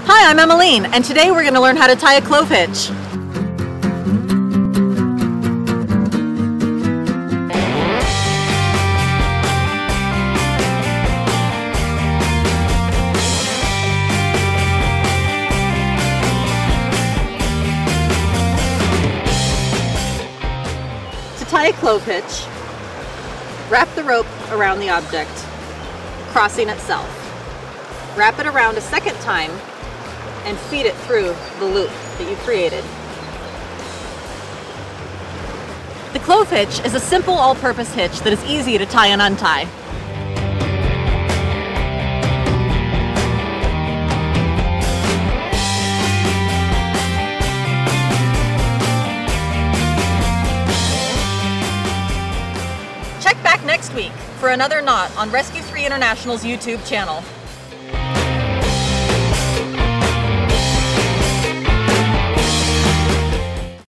Hi, I'm Emmeline, and today we're going to learn how to tie a clove hitch. To tie a clove hitch, wrap the rope around the object, crossing itself. Wrap it around a second time and feed it through the loop that you created. The clove hitch is a simple all-purpose hitch that is easy to tie and untie. Check back next week for another knot on Rescue 3 International's YouTube channel.